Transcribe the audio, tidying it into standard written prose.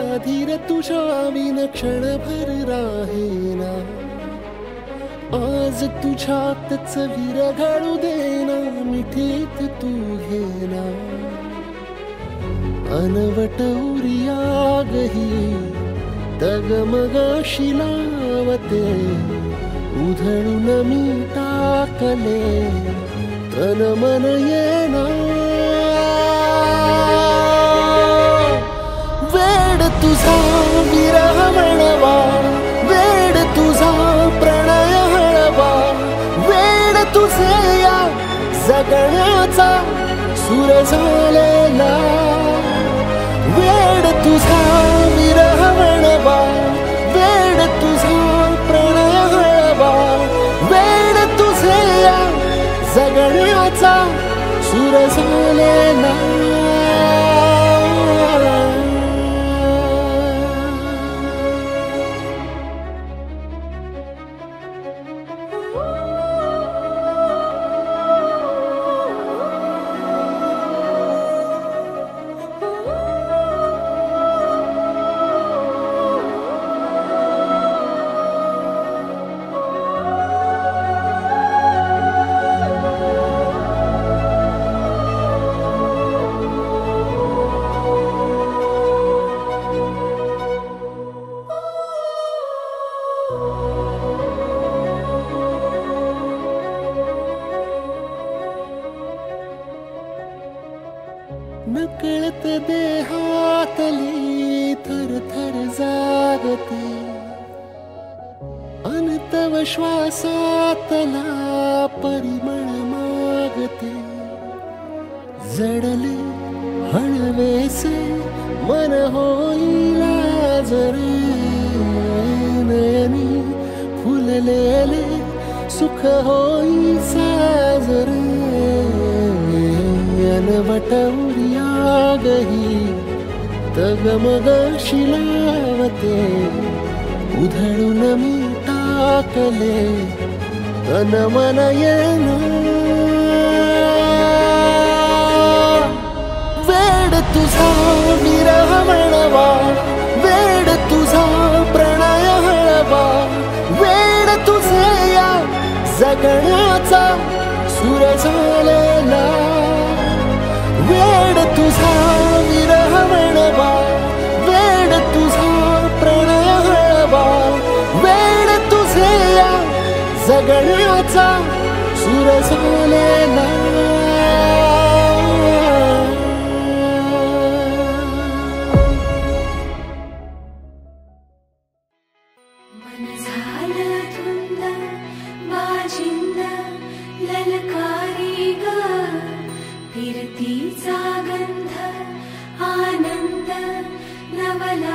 धीर तुझ्या विन क्षणभर राहेना. आज तुझ्यातच विरघळू देना, मिठीत तू घेना. अनवट उरियागही डगमगाशी लावते, उधळून मी टाकले तन मन येना. वेड तुझा विरह म्हणवा, वेड तुझा प्रणय हळवा. वेड तुझे या जगण्याचा सूर झालेला. वेड तुझा विरह म्हणवा, वेड तुझा प्रणय हळवा. वेड तुझे या जगण्याचा सूर झालेला. नकळत देहातली थरथर जागते, अनतव श्वासातला परिमळ मागते. जडले हळवेसे मन होईल जरे, नयनी फुललेले सुख होई साजरे. अनवट उरियागही डगमगाशी लावते, उधळून मी टाकले तन मन येना. वेड तुझा विरह म्हणवा, वेड तुझा प्रणय हळवा. वेड तुझे या जगण्याचा सूर झालेला. वेड तुझा विरह म्हणवा, वेड तुझा प्रणय हळवा. वेड तुझे या जगण्याचा सूर झालेला. मन झालं धुंद बाजिंद ललकारी ग, फिरतीचा गंध आनंद नवला.